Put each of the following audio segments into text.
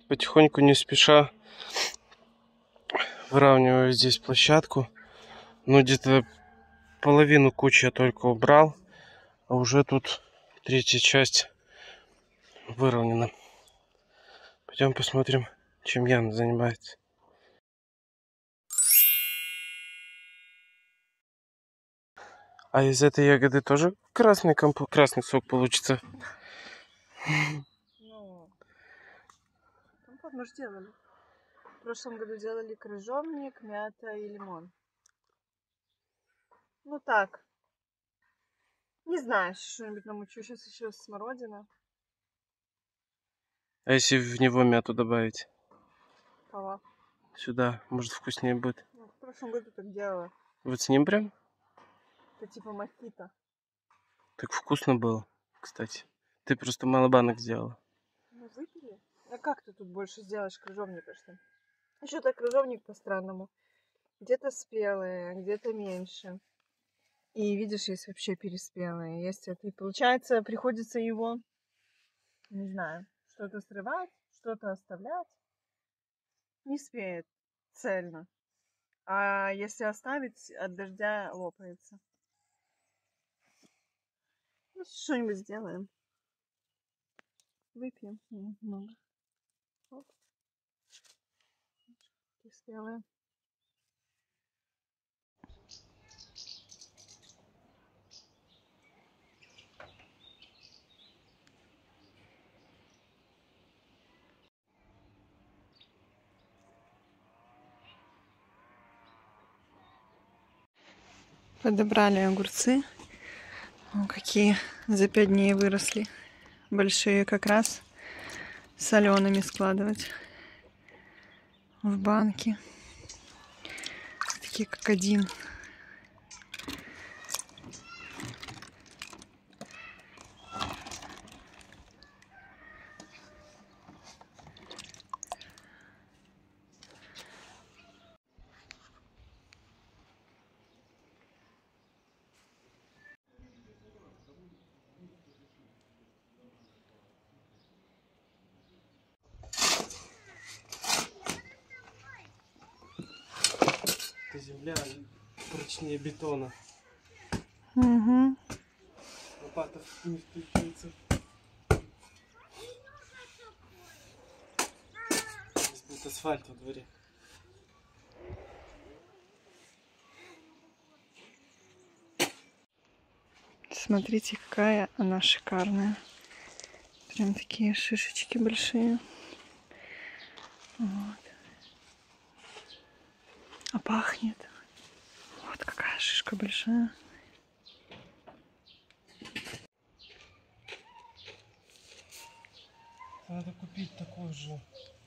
потихоньку, не спеша выравниваю здесь площадку. Ну, где-то половину кучи я только убрал, а уже тут третья часть выровнена. Пойдем посмотрим, чем Яна занимается. А из этой ягоды тоже красный сок получится? Ну, компот мы же делали. В прошлом году делали крыжовник, мята и лимон. Ну так. Не знаю, что-нибудь намучу. Сейчас еще смородина. А если в него мяту добавить? Кого? Сюда, может, вкуснее будет. Ну, в прошлом году так делала. Вот с ним прям? Это типа мохито. Так вкусно было, кстати. Ты просто мало банок сделала. Ну, выпили. А как ты тут больше сделаешь крыжовника, что ли? Еще так крыжовник по-странному. Где-то спелые, где-то меньше. И видишь, есть вообще переспелые. Есть это. И получается, приходится его, не знаю, что-то срывать, что-то оставлять. Не спеет цельно. А если оставить, от дождя лопается. Ну, что-нибудь сделаем. Выпьем много. Оп. Переспелые. Подобрали огурцы. О, какие за 5 дней выросли. Большие как раз. Солеными складывать в банки. Такие как один. Эта земля прочнее бетона. Угу. Лопата не впечатается. Здесь будет асфальт во дворе. Смотрите, какая она шикарная. Прям такие шишечки большие. Вот. А пахнет. Вот какая шишка большая. Надо купить такой же.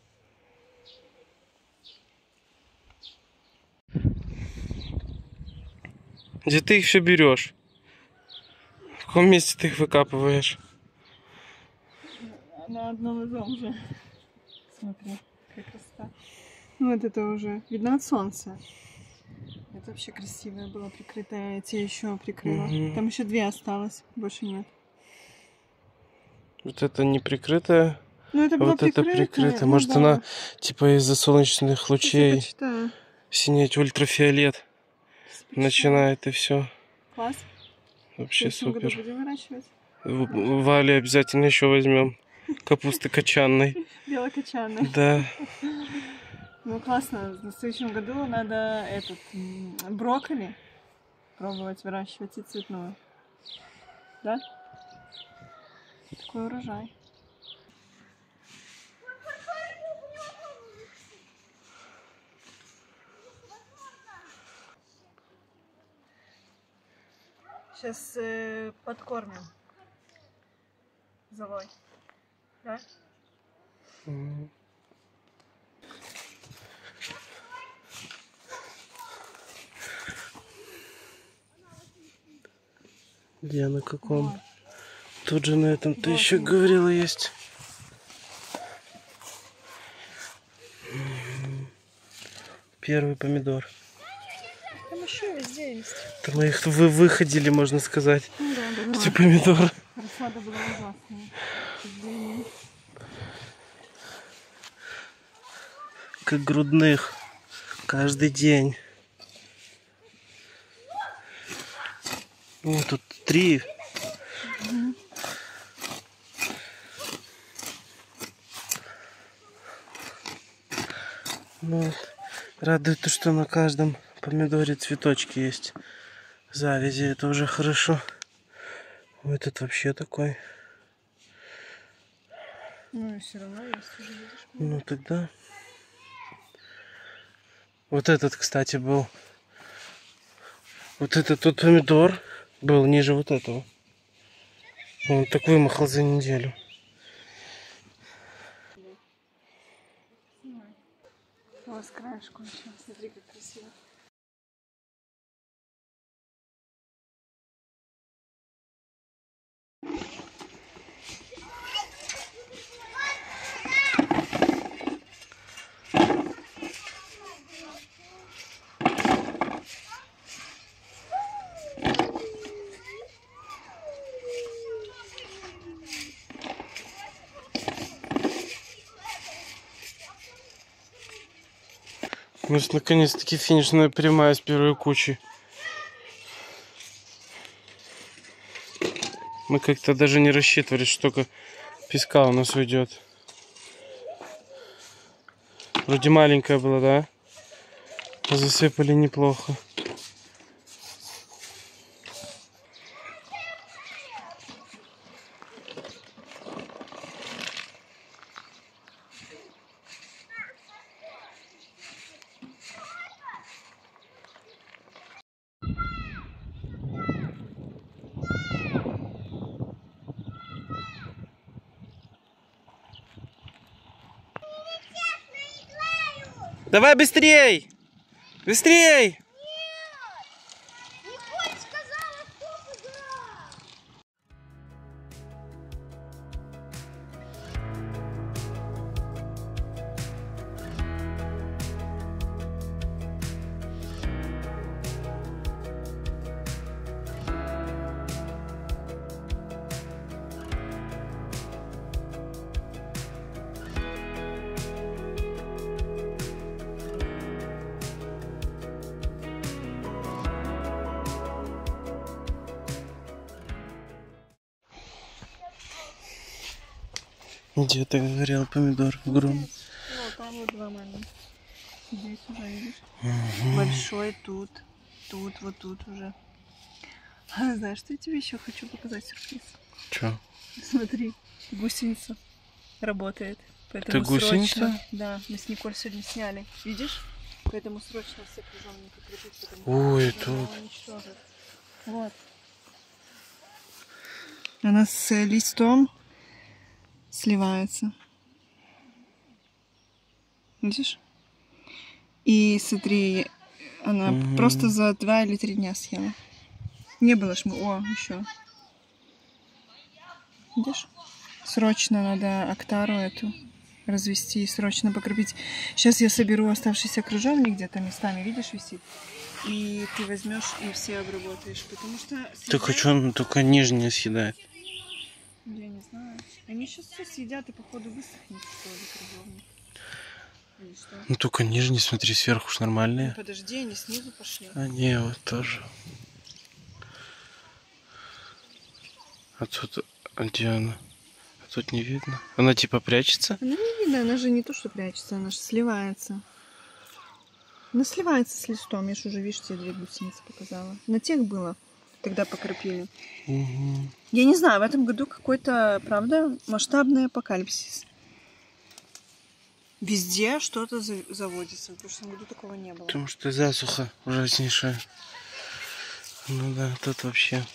Где ты их все берешь? В каком месте ты их выкапываешь? На одном и том же. Смотри, какая красота. Ну, вот это уже видно от солнца. Это вообще красивое было прикрытое. Я тебе еще прикрыла. Угу. Там еще 2 осталось. Больше нет. Вот это не прикрытая, Ну, это а было вот это прикрытая. ну, Может, да. она типа из-за солнечных лучей Почитаю. синеть ультрафиолет начинает и все. Класс. Вообще В следующем году супер. будем выращивать. Вали обязательно еще возьмем. Капусты качанной. Белокочанной. Да. Ну, классно. В следующем году надо брокколи пробовать выращивать и цветную. Да? Такой урожай. Сейчас подкормим золой. Да? Где на каком? Вот. Тут же на этом ты Вот еще он. говорила есть. Первый помидор. Там еще везде есть. Там мы их выходили, можно сказать. Ну, да. Эти помидоры. Рассада была ужасная. К сожалению. как грудных. Каждый день. Вот тут 3. Ну, радует то, что на каждом помидоре цветочки есть. Завязи, это уже хорошо. Вот этот вообще такой. Ну и все равно есть уже, видишь. Ну тогда. Вот этот, кстати, был. Вот этот тот помидор был ниже вот этого. Он так вымахал за неделю. У вас краешек кончился. Смотри, как красиво. Может, наконец-таки финишная прямая с первой кучи. Мы как-то даже не рассчитывали, что только песка у нас уйдет. Вроде маленькая была, да? А засыпали неплохо. Давай быстрей! Быстрей! Где ты говорил помидор? Грум. Ну, там вот 2 маленьких. Здесь уже, видишь? Большой тут, вот тут уже. А знаешь, что я тебе еще хочу показать сюрприз? Чё? Смотри, гусеница работает. Поэтому Это гусеница? срочно, да, мы с Николь сегодня сняли. Видишь? Поэтому срочно все крыжовники крепить. Ой, тут. Вот. Она с листом сливается. Видишь? И смотри, она просто за 2 или 3 дня съела. Не было ж мы. О, еще. Видишь? Срочно надо октару эту развести, срочно покропить. Сейчас я соберу оставшийся крыжовник где-то местами, видишь, висит. И ты возьмешь и все обработаешь, потому что... Так хочу, он только нижнее съедает. Я не знаю. Они сейчас все съедят и походу высохнет тоже крыжовник. Или что? Ну только нижний, смотри, сверху уж нормальные. Ну, подожди, они снизу пошли. А не, вот тоже. А тут, а где она? А тут не видно. Она типа прячется? Она не видно, она же не то, что прячется, она же сливается. Она сливается с листом. Я же уже, видишь, тебе 2 гусеницы показала. На тех было. Тогда покропили. Угу. Я не знаю, в этом году какой-то, правда, масштабный апокалипсис. Везде что-то заводится. В прошлом году такого не было. Потому что засуха ужаснейшая. Ну да, тут вообще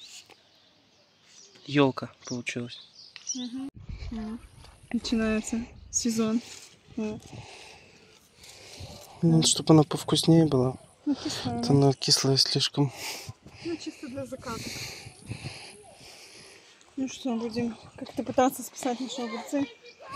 елка получилась. Угу. Начинается сезон. О. Ну, чтобы она повкуснее была. Ну, кислая. Это она кислая слишком. Ну, чисто для заката. Ну что, будем как-то пытаться спасать наши огурцы.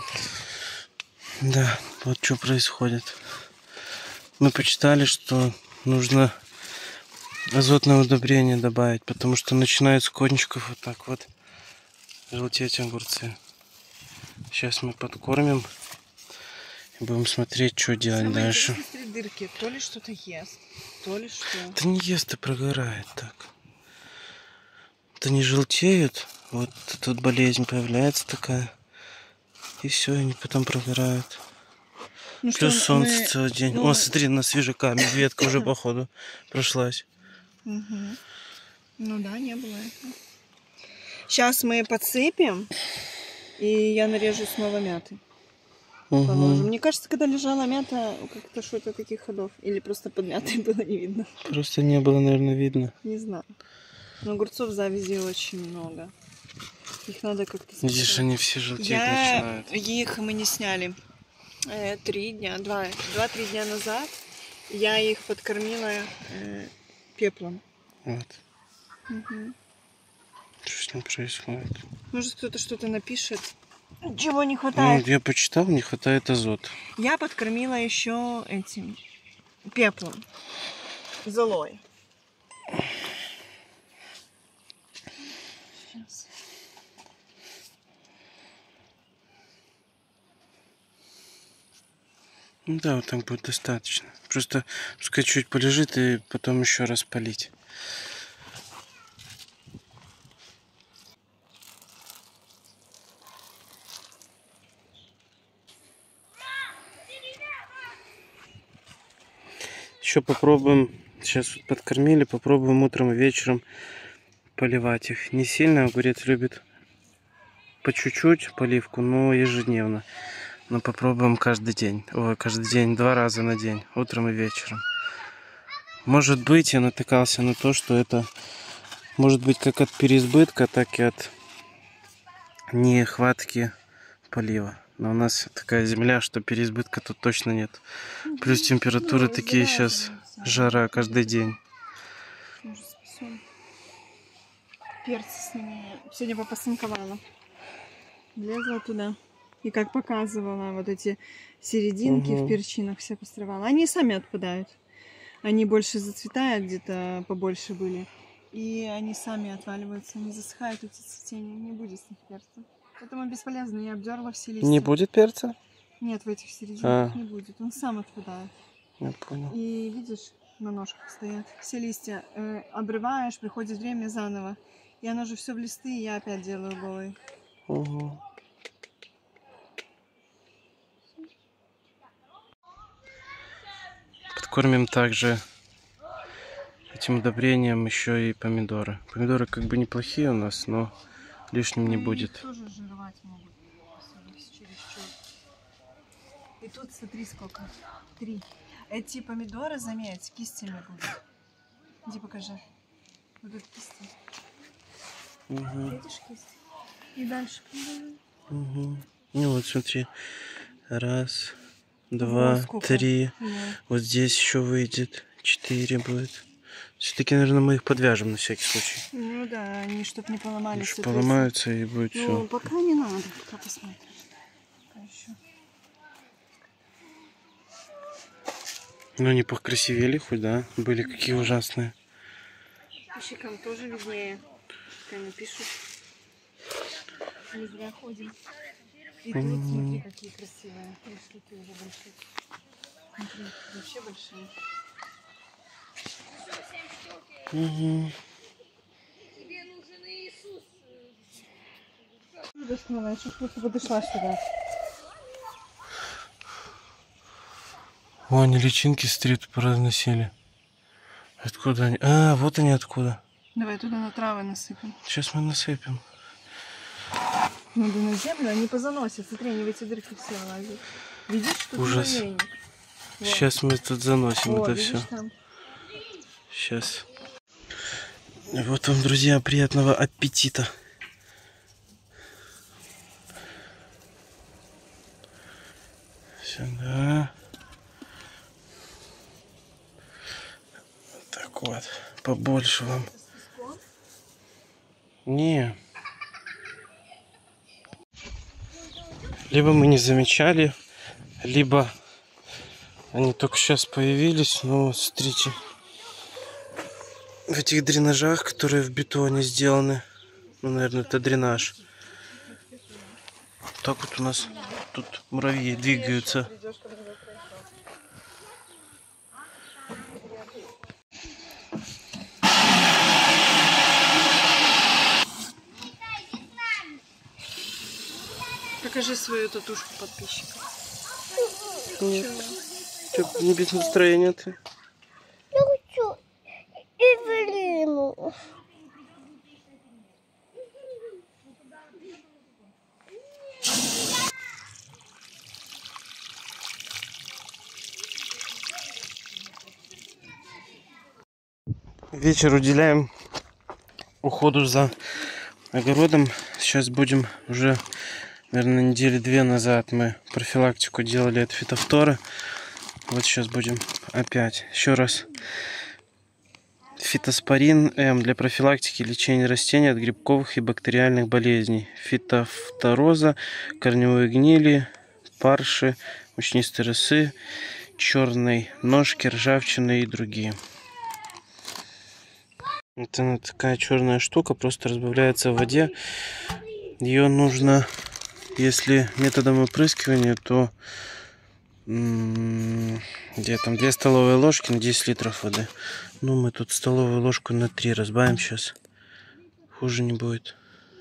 Да, вот что происходит. Мы почитали, что нужно азотное удобрение добавить, потому что начинают с кончиков вот так вот желтеть огурцы. Сейчас мы подкормим. Будем смотреть, что делать Самое дальше. интересное, смотри, дырки. То ли что-то ест, то ли что. Да не ест, и прогорает так. Это не желтеют. Вот тут болезнь появляется такая. И все, они потом прогорают. Ну Плюс солнце целый день. ну, О, смотри, на свежака. Медведка уже, походу, прошлась. Угу. Ну да, не было этого. Сейчас мы подсыпем, и я нарежу снова мяты. Положим. Мне кажется, когда лежала мята, как-то что-то таких ходов. Или просто под мятой было не видно. Просто не было, наверное, видно. Не знаю. Но огурцов завязи очень много. Их надо как-то спасать. Видишь, они все желтеть начинают. Их мы не сняли 3 дня, 2-3 дня назад. Я их подкормила пеплом. Вот. Угу. Что с ним происходит? Может, кто-то что-то напишет. Чего не Ну, хватает? я почитал, не хватает азота. Я подкормила еще этим пеплом. Золой. Сейчас. Ну да, вот так будет достаточно. Просто пускай чуть полежит и потом еще раз полить. Еще попробуем, сейчас вот подкормили, попробуем утром и вечером поливать их. Не сильно, огурец любит по чуть-чуть поливку, но ежедневно. Но попробуем каждый день. Ой, каждый день, 2 раза на день, утром и вечером. Может быть, я натыкался на то, что это может быть как от переизбытка, так и от нехватки полива. Но у нас такая земля, что переизбытка тут точно нет. Плюс температуры такие сейчас, жара каждый день. Перцы с ними сегодня попасынковала. Влезла туда. И как показывала, вот эти серединки в перчинах все посрывала. Они сами отпадают. Они больше зацветают, где-то побольше были. И они сами отваливаются, они засыхают, эти цветения. Не будет с них перца. Поэтому бесполезно, я обдерла все листья. Не будет перца? Нет, в этих серединках не будет. Он сам отпадает. Я понял. И видишь, на ножках стоят все листья. Обрываешь, приходит время заново. И оно же все в листы, и я опять делаю голый. Угу. Подкормим также этим удобрением еще и помидоры. Помидоры как бы неплохие у нас, но лишним не будет. Тоже жировать могут. Чересчур. И тут смотри сколько. 3. Эти помидоры, заметь, кистями будут. Иди покажи. Будут кисти. Угу. Видишь кисть? И дальше помидоры. Угу. Ну вот смотри. 1, 2, 3. Вот здесь еще выйдет. 4 будет. Все-таки, наверное, мы их подвяжем на всякий случай. Ну да, они чтоб не поломались. Что поломаются и будет все. Ну, пока не надо, пока посмотрим. Пока еще. Ну, они покрасивели хоть, да? Были какие ужасные. Пищикам тоже виднее. Пускай напишут. Не зря ходим. И тут смотри, какие красивые. Шашлыки уже большие. Смотри, вообще большие. Угу. Тебе нужен Иисус. Достала, я сейчас просто подошла сюда. О, они личинки стрит разносили. Откуда они? А, вот они откуда. Давай туда на травы насыпем. Сейчас мы насыпем. Надо на землю, они позаносят. Смотри, они в эти дырки все лазят. Видишь, что Ужас. муравейник. Вот. Сейчас мы тут заносим О, это видишь, все. там. Сейчас. Вот вам, друзья, приятного аппетита. Сюда. Так вот, побольше вам. Не. Либо мы не замечали, либо они только сейчас появились. Но смотрите, в этих дренажах, которые в бетоне сделаны, ну, наверное, это дренаж. Так вот у нас тут муравьи двигаются. Придёшь, когда закроешь. Покажи свою татушку подписчикам. Что, не без настроения ты? Я хочу Эвелину. Вечер уделяем уходу за огородом. Сейчас будем уже, наверное, недели 2 назад мы профилактику делали от фитофторы. Вот сейчас будем опять. Еще раз. Фитоспорин М для профилактики и лечения растений от грибковых и бактериальных болезней. Фитофтороза, корневой гнили, парши, мучнистой росы, черной ножки, ржавчины и другие. Это она такая черная штука, просто разбавляется в воде. Ее нужно, если методом опрыскивания, то где там 2 столовые ложки на 10 литров воды. Ну, мы тут столовую ложку на 3 разбавим сейчас. Хуже не будет.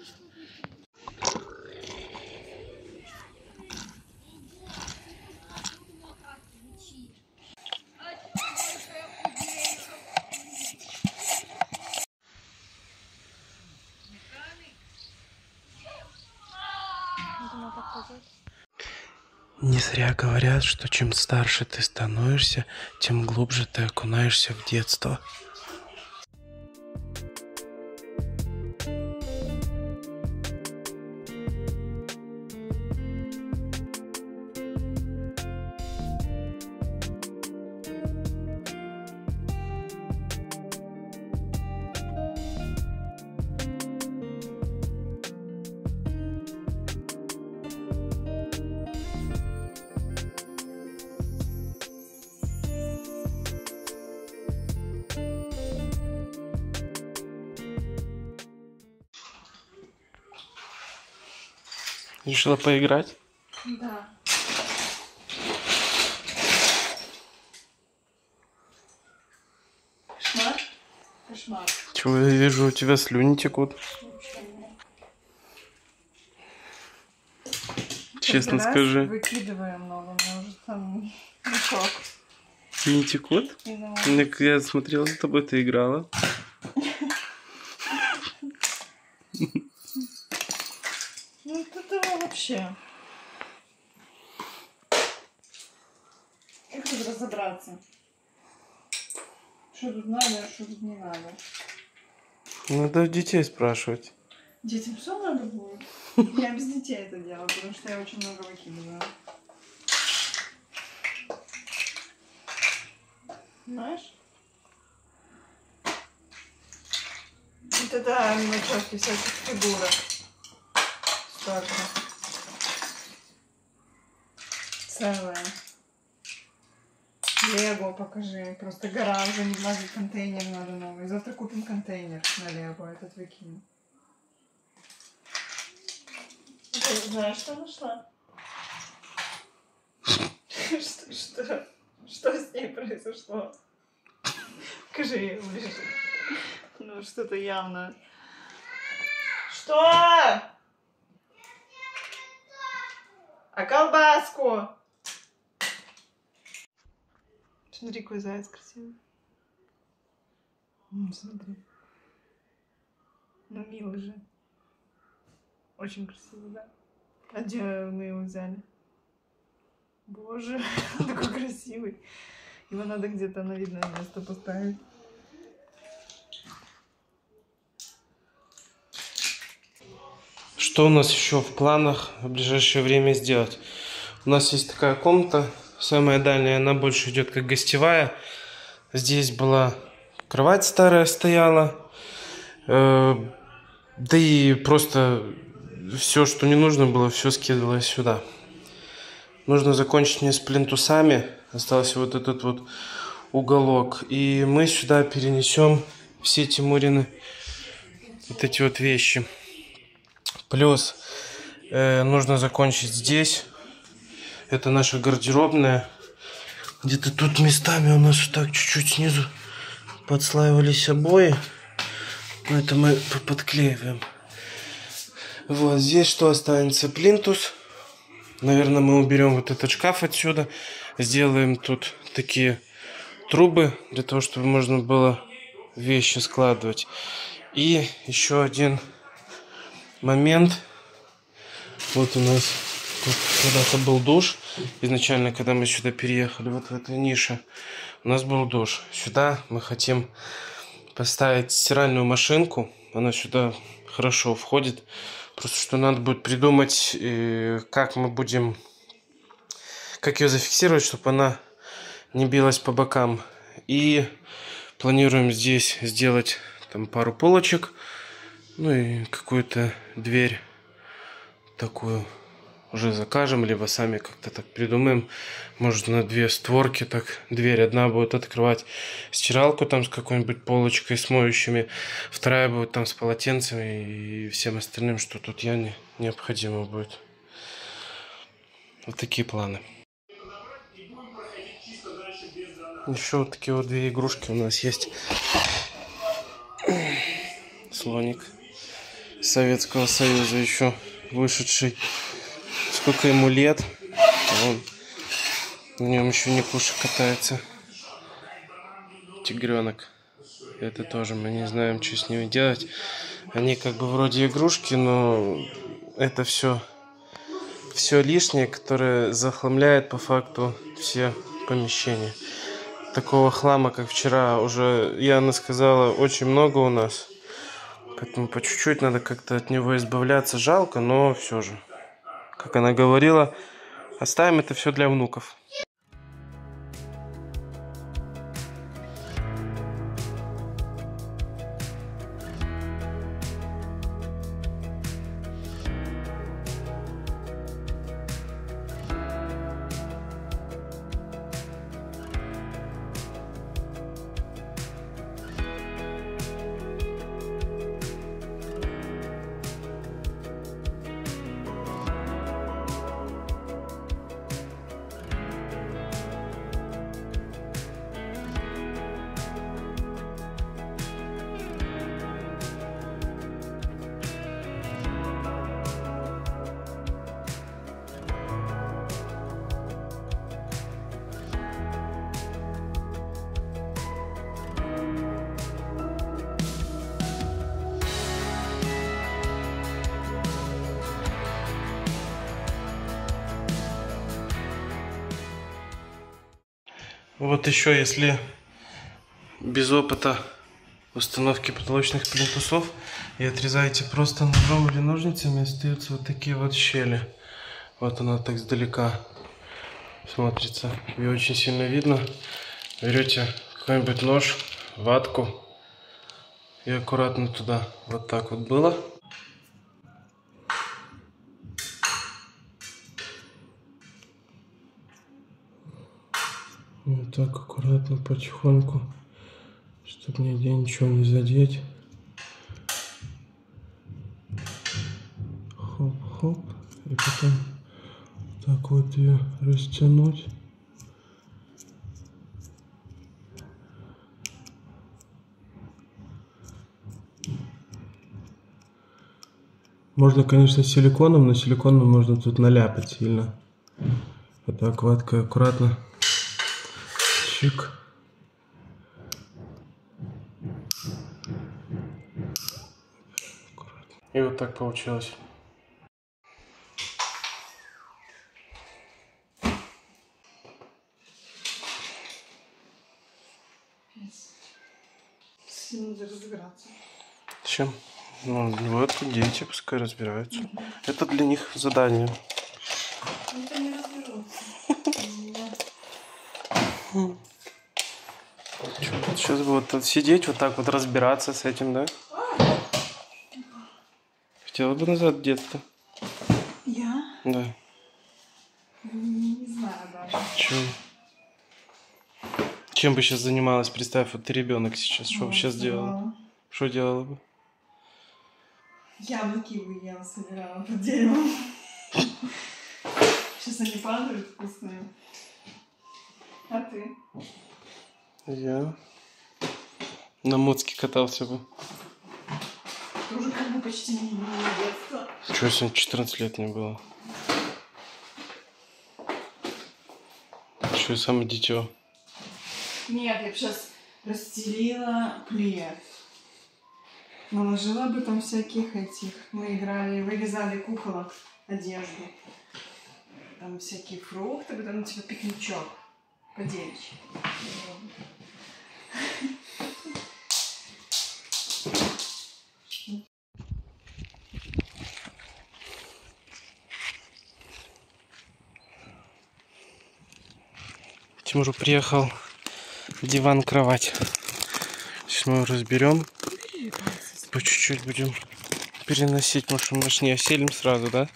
Не зря говорят, что чем старше ты становишься, тем глубже ты окунаешься в детство. Решила поиграть? Да. Кошмар? Кошмар. Чего я вижу, у тебя слюни текут. Честно скажи. Выкидываем много, у меня уже там мешок. Не текут? Так я смотрела за тобой, ты играла. Ну это вообще. Как тут разобраться? Что тут надо, а что тут не надо? Надо у детей спрашивать. Детям все надо будет? Я без детей это делаю, потому что я очень много выкидываю. Знаешь? Вот это мелочевки всяких фигурок. Столько. Целое. Лего покажи. Просто гора уже не влазит, контейнер надо новый. Завтра купим контейнер на Лего, этот выкинем. Ты знаешь, что нашла? Что с ней произошло? Скажи, ближе. Ну, что-то явно. Что? А колбаску? Смотри, какой заяц красивый. Смотри. Ну, милый же. Очень красивый, да? А где мы его взяли? Боже, он такой красивый. Его надо где-то на видное место поставить. Что у нас еще в планах в ближайшее время сделать? У нас есть такая комната, самая дальняя, она больше идет как гостевая. Здесь была кровать старая стояла, да и просто все, что не нужно было, все скидывалось сюда. Нужно закончить мне с плинтусами, остался вот этот вот уголок, и мы сюда перенесем все Тимурины вот эти вот вещи. Плюс нужно закончить здесь Это наша гардеробная. Где-то тут местами у нас вот так чуть-чуть снизу подслаивались обои. Но это мы подклеиваем. Вот здесь что останется? Плинтус. Наверное, мы уберем вот этот шкаф отсюда. Сделаем тут такие трубы, для того, чтобы можно было вещи складывать. И еще один момент. Вот у нас тут когда-то был душ. Изначально, когда мы сюда переехали, вот в этой нише, у нас был душ. Сюда мы хотим поставить стиральную машинку. Она сюда хорошо входит. Просто что надо будет придумать, как мы будем, как ее зафиксировать, чтобы она не билась по бокам. И планируем здесь сделать там пару полочек, ну и какую-то дверь такую уже закажем, либо сами как-то так придумаем. Может, на 2 створки так дверь. Одна будет открывать стиралку там с какой-нибудь полочкой, с моющими. Вторая будет там с полотенцами и всем остальным, что тут явно необходимо будет. Вот такие планы. Еще вот такие вот 2 игрушки у нас есть. Слоник Советского Союза, еще вышедший. Сколько ему лет? Вон, на нем еще Никуша катается. Тигренок. Это тоже мы не знаем, что с ними делать. Они как бы вроде игрушки, но это все лишнее, которое захламляет по факту все помещения. Такого хлама, как вчера, уже Яна сказала, очень много у нас. Поэтому по чуть-чуть надо как-то от него избавляться. Жалко, но все же. Как она говорила, оставим это все для внуков. Вот еще, если без опыта установки потолочных плинтусов и отрезаете просто ножом или ножницами, остаются вот такие вот щели. Вот она так сдалека смотрится. И очень сильно видно. Берете какой-нибудь нож, ватку и аккуратно туда. Вот так вот было. Вот так аккуратно, потихоньку, чтобы нигде ничего не задеть. Хоп-хоп. И потом так вот ее растянуть. Можно, конечно, силиконом, но силиконом можно тут наляпать сильно. Вот так ваткой аккуратно. Чик. И вот так получилось. С ним надо разбираться. Чем? Ну, вот дети пускай разбираются. Это для них задание. Это не разберутся. Сейчас будут сидеть вот так вот разбираться с этим, да? Хотела бы назад детство. Я? Да. Не знаю даже. Чем бы сейчас занималась? Представь, вот ты ребенок сейчас. Что бы сейчас делала? Что делала бы? Яблоки бы я собирала под деревом. Сейчас они падают вкусные. А ты? Я на моцке катался бы. Ты уже как бы почти не детство. Чего, сегодня 14 лет не было. Что, самое дитё? Нет, я бы сейчас расстелила плед. Наложила бы там всяких этих. Мы играли, вырезали куколок одежду. Там всякие фрукты, потом типа пикничок. По-девичьи. Тимур приехал в диван-кровать. Сейчас мы его разберем. По чуть-чуть будем переносить, потому что мы ж не оселим сразу, да?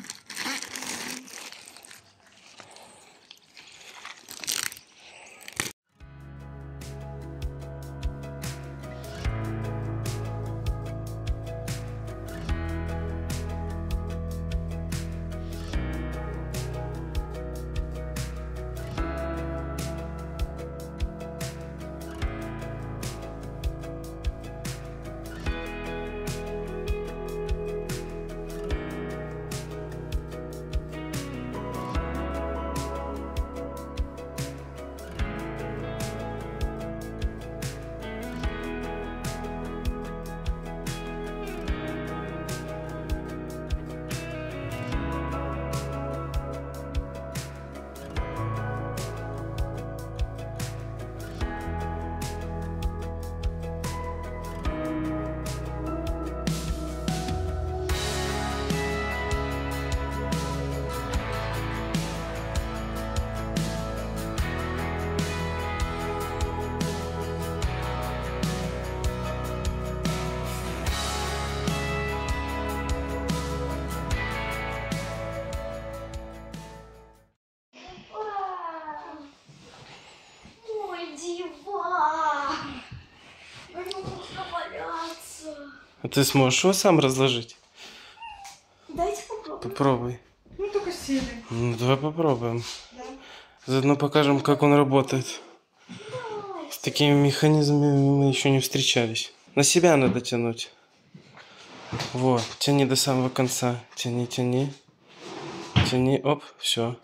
Мой диван. Нужно валяться. А ты сможешь его сам разложить? Дайте попробовать. Попробуй. Ну только сели. Ну, давай попробуем. Да. Заодно покажем, как он работает. С такими механизмами мы еще не встречались. На себя надо тянуть. Вот, тяни до самого конца. Тяни, тяни. Тяни, оп, все.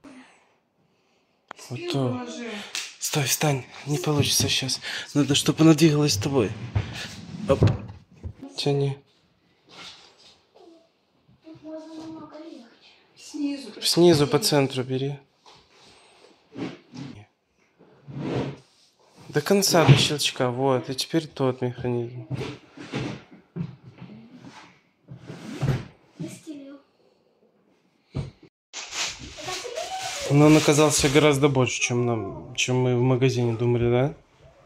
Вот Спинку то. ложи. Стой, встань. Не получится сейчас. Надо, чтобы она двигалась с тобой. Оп. Тяни. Тут можно намного легче. Снизу. Снизу по центру бери. До конца, до щелчка. Вот, и теперь тот механизм. Настелил. Но он оказался гораздо больше, чем мы в магазине думали, да?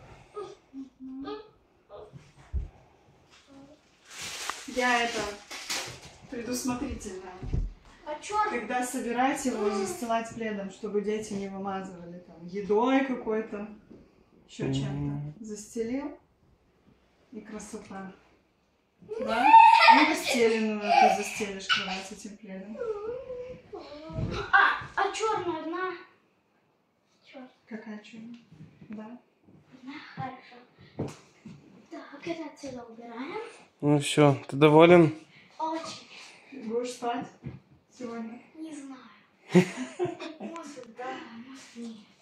Я это предусмотрительная. А чё? Когда собирать его, застилать пледом, чтобы дети не вымазывали там едой какой-то, еще чем-то. Застелил и красота. Да? Ну, постеленную ты застелишь кровать этим пледом. А черная одна? Черт, Какая черная? Да. одна, хорошо. Так, это отсюда убираем. Ну все, ты доволен? Очень. Будешь спать сегодня? Не знаю. Может, да, может, нет.